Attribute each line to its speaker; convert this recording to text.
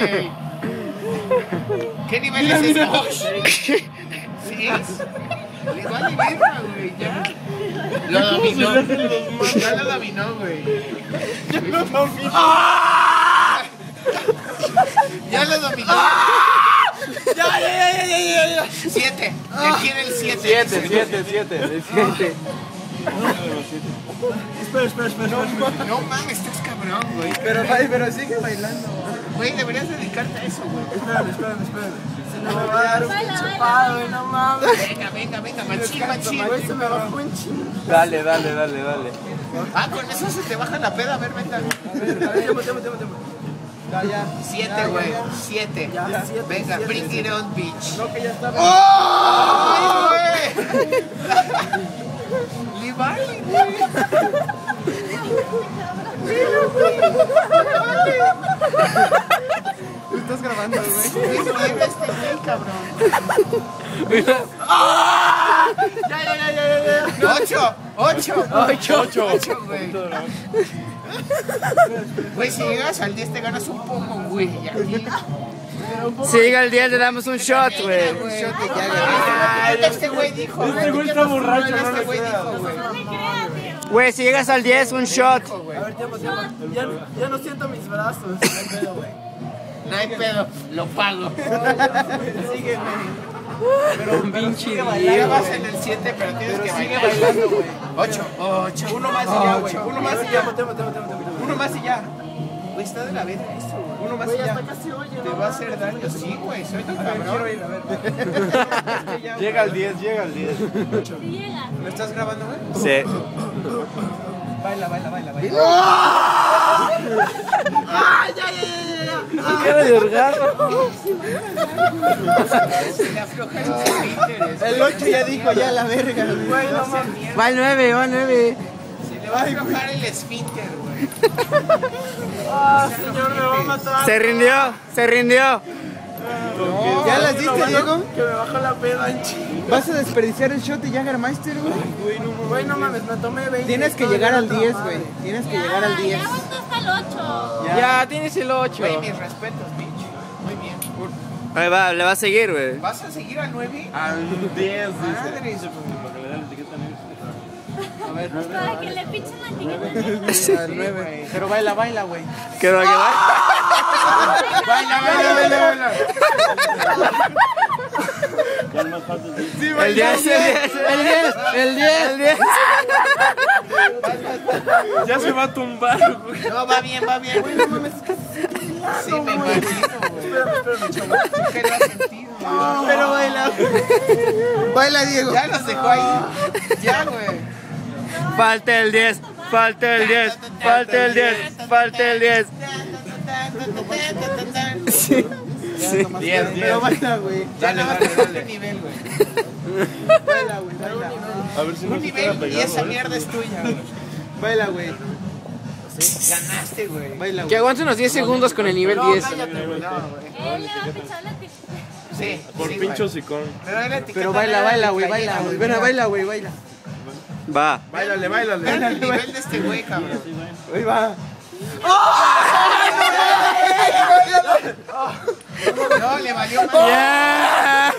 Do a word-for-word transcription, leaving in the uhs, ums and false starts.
Speaker 1: güey. ¿Qué nivel es ese? ¿Seis? Le vale verga, güey, ya. Lo dominó. Ya lo dominó, güey.
Speaker 2: Ya lo dominó.
Speaker 1: Ya lo dominó.
Speaker 2: Ya, ya, ya, ya, ya, ya.
Speaker 1: Siete. Él tiene el siete.
Speaker 3: Siete, siete, siete. El siete.
Speaker 2: Espera, espera, espera.
Speaker 1: No, no mames, estás cabrón, güey.
Speaker 2: Pero, ay, pero sigue bailando.
Speaker 1: Güey, deberías dedicarte a eso, güey.
Speaker 2: Espérame, espérame, espérame. Se me va a dar un pinche palo, güey, no mames.
Speaker 1: Venga, venga, venga, machín, machín.
Speaker 2: Güey, se me bajó un chingo.
Speaker 3: Dale, dale, dale, dale.
Speaker 1: Ah, con eso se te baja la peda. A ver, venga.
Speaker 2: A ver, a ver, tiempo, tiempo, tiempo, tiempo. Ya, ya.
Speaker 1: Siete, güey. Siete.
Speaker 2: Ya, ya, siete,
Speaker 1: Venga,
Speaker 2: siete,
Speaker 1: bring
Speaker 2: siete.
Speaker 1: it on, bitch.
Speaker 2: No, que ya está.
Speaker 1: ¡Ay, güey! Le vale, güey.
Speaker 2: Tú estás grabando, güey.
Speaker 1: Güey, llega este güey, cabrón.
Speaker 2: Ya, ya, ya, ya, ya, ya.
Speaker 1: Ocho, ocho,
Speaker 3: Ocho, ocho.
Speaker 1: ocho, güey. Güey, si llegas al diez te ganas un poco, güey. Ya,
Speaker 4: Si llega el diez le damos un shot, güey.
Speaker 1: Un shot de Jagger. Este güey dijo.
Speaker 3: Este güey está borracho, no
Speaker 1: Este
Speaker 3: le
Speaker 1: güey
Speaker 3: creas.
Speaker 1: dijo, güey.
Speaker 4: Güey, si llegas al diez, un shot.
Speaker 2: A ver, tiempo, tiempo. Ya, ya no siento mis brazos. No hay pedo, güey.
Speaker 1: No hay pedo, lo pago.
Speaker 2: Sigue, güey.
Speaker 4: Pero un pinche
Speaker 1: Ya vas en el siete, pero tienes que
Speaker 2: Sigue
Speaker 1: bailar.
Speaker 2: bailando, güey.
Speaker 1: Ocho, ocho.
Speaker 2: Uno más y ya, güey. Uno más y ya. Tiempo, tiempo, tiempo, tiempo.
Speaker 1: Uno más y ya. Güey, está de la verga esto, güey. Uno más y
Speaker 2: Güey,
Speaker 1: ya.
Speaker 2: hasta casi oye,
Speaker 1: Te
Speaker 2: no
Speaker 1: va a
Speaker 2: mames.
Speaker 1: hacer daño, sí, güey. Soy un
Speaker 2: A ver, quiero
Speaker 1: cabrón.
Speaker 2: ir, a ver.
Speaker 3: Llega al diez, llega al diez.
Speaker 1: ¿Lo estás grabando, güey?
Speaker 4: Sí.
Speaker 2: Baila, baila, baila, baila.
Speaker 3: Cara de orgasmo.
Speaker 1: Se le afloja el esfínteres.
Speaker 2: El ocho ya dijo, ya la verga, güey. No mames.
Speaker 4: Va el nueve, va el nueve.
Speaker 1: Se le va a aflojar el esfínter, güey.
Speaker 2: Ah, señor, me va a matar.
Speaker 4: Se rindió, se rindió.
Speaker 2: ¿Ya las diste, Diego? Que me bajó la peda en chingo.
Speaker 5: ¿Vas a desperdiciar el shot de Jagermeister, güey?
Speaker 2: Güey, no mames, me tomé veinte.
Speaker 5: Tienes que llegar al diez, güey. Tienes que llegar al diez.
Speaker 6: Ya aguantó hasta el ocho.
Speaker 4: Ya, tienes el ocho.
Speaker 1: Güey, mis respetos, bitch. Muy bien.
Speaker 4: Ahí va, le va a seguir, güey.
Speaker 1: ¿Vas a seguir al nueve?
Speaker 3: Al diez,
Speaker 1: Madres.
Speaker 3: dice.
Speaker 6: Para que le pinchen la etiqueta.
Speaker 2: Al nueve. Pero baila, baila, güey.
Speaker 4: Que va, que va.
Speaker 1: Baila, baila, baila, baila.
Speaker 4: El diez, el diez, el diez, el diez, el diez.
Speaker 3: Ya se va a tumbar, güey.
Speaker 1: No, va bien, va bien.
Speaker 2: Güey, no mames.
Speaker 1: Sí, me imagino, güey.
Speaker 2: Espérame, espérame, chavo.
Speaker 1: ¿Qué lo has sentido? güey?
Speaker 5: Pero baila. Baila, Diego.
Speaker 1: Ya los dejó ahí. Ya, güey.
Speaker 4: Falta el diez, falta el diez, falta el diez, falta el diez. Sí.
Speaker 3: Diez, diez.
Speaker 5: Pero baila, güey.
Speaker 1: Ya no vas a
Speaker 3: dale,
Speaker 1: este
Speaker 3: dale.
Speaker 1: nivel, güey.
Speaker 5: Baila, güey. Baila.
Speaker 3: A ver si no
Speaker 1: Un
Speaker 3: se queda
Speaker 1: nivel y
Speaker 3: pegado.
Speaker 1: esa
Speaker 3: ¿eh?
Speaker 1: mierda es tuya, güey.
Speaker 5: Baila, güey.
Speaker 1: Ganaste, güey.
Speaker 5: Baila,
Speaker 4: Que
Speaker 5: güey.
Speaker 4: aguante unos diez segundos con el nivel
Speaker 1: No,
Speaker 4: diez.
Speaker 1: cállate, güey. No, güey.
Speaker 6: Él le va a pinchar la etiqueta.
Speaker 1: Sí.
Speaker 3: Por
Speaker 1: sí,
Speaker 3: pincho
Speaker 1: güey.
Speaker 3: sicón.
Speaker 1: Pero, la etiqueta
Speaker 5: Pero baila,
Speaker 1: era
Speaker 5: baila,
Speaker 1: de
Speaker 5: güey.
Speaker 1: playera,
Speaker 5: Baila, güey. Ven, baila, güey. Baila.
Speaker 4: Va.
Speaker 3: Báilale, báilale.
Speaker 1: Vean el nivel de este güey, cabrón.
Speaker 5: Ahí va.
Speaker 1: No, le valió más.
Speaker 4: Yeah.